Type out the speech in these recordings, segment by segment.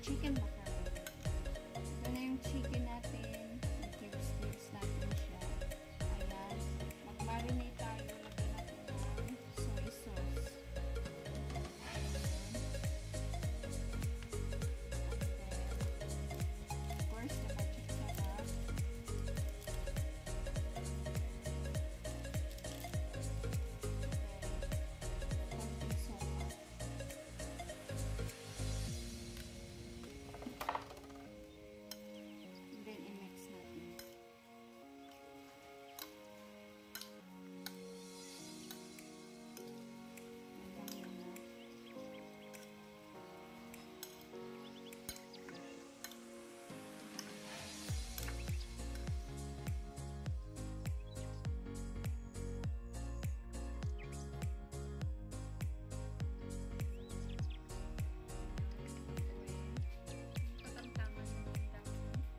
chicken macaroni. Ito na yung chicken natin. I-cubes natin siya. Ayan. Mag-marinate tayo. Lagyan natin ng soy sauce. Of course, the magic sarap. Konting sopa. And then, i-mix natin. Ayan yun na. Katamtaman yung dami.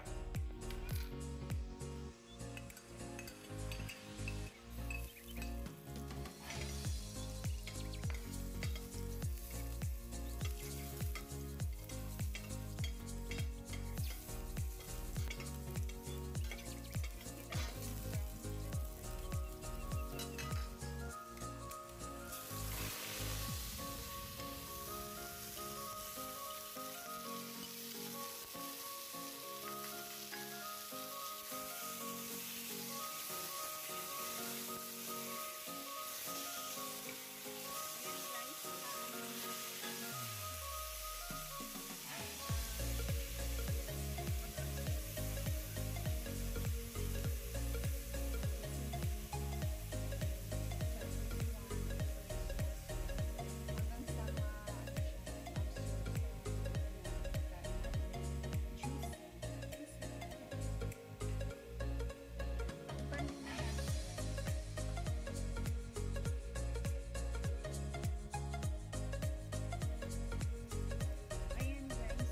Ayan guys,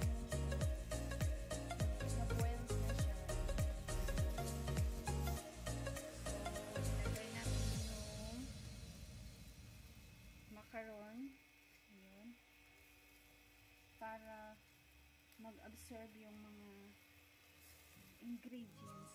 na-boil na siya. So, ilagay natin yung macaron. Ayan. Para mag-absorb yung mga ingredients.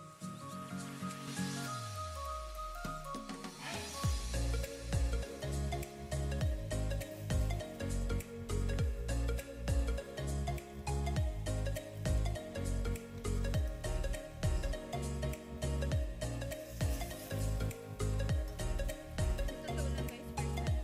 Totoo lang guys, first time.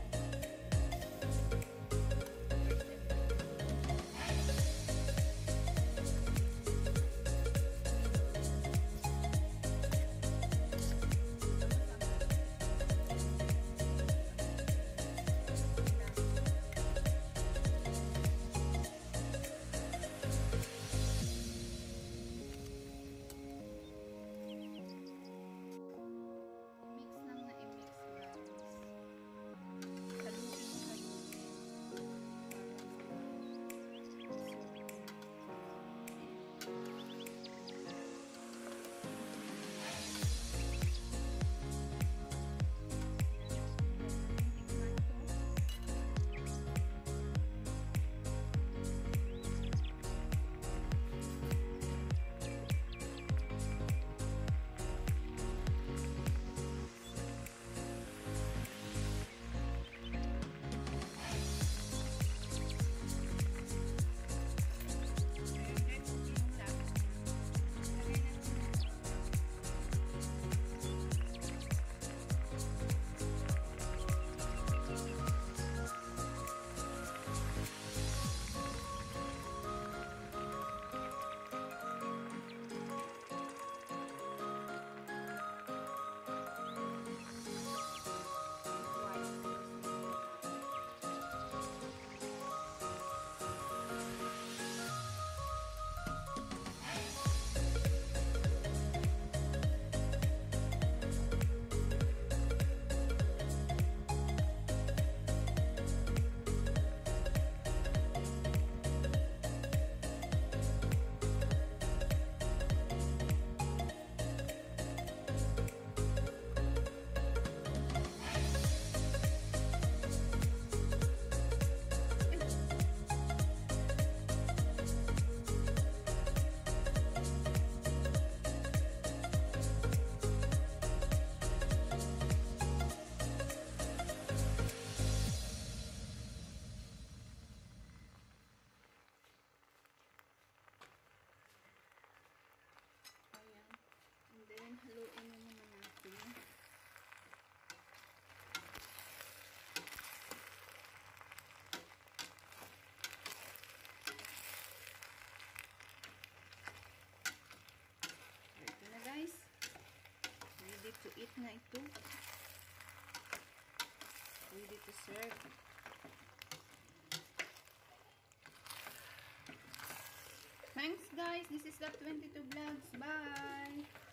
Thanks guys. This is the 22 Vlogs. Bye!